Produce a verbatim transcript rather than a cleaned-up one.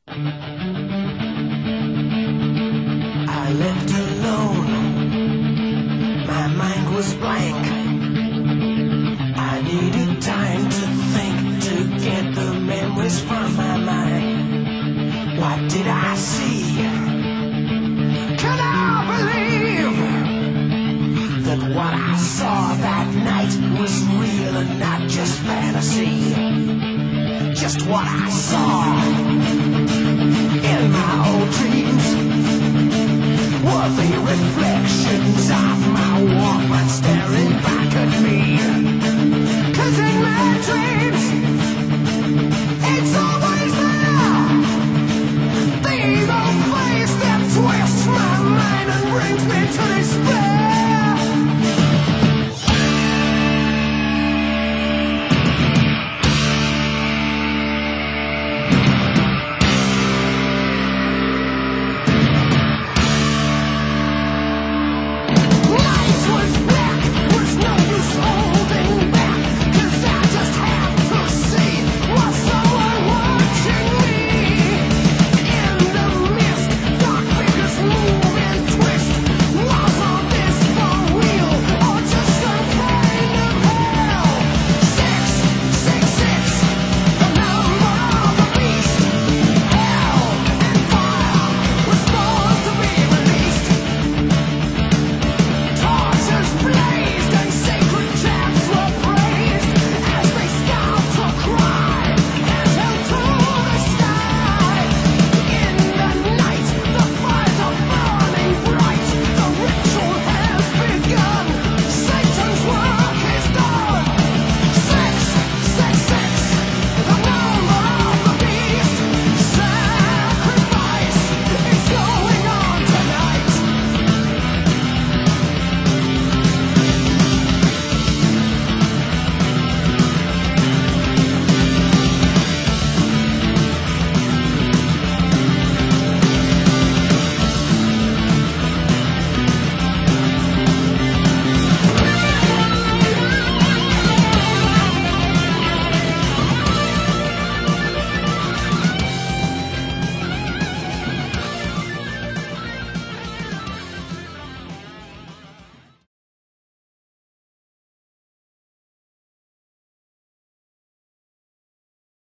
I left alone, my mind was blank. I needed time to think, to get the memories from my mind. What did I see? Could I believe that what I saw that night was real and not just fantasy? Just what I saw in my old dreams were the reflections of my Walkman staring back at me.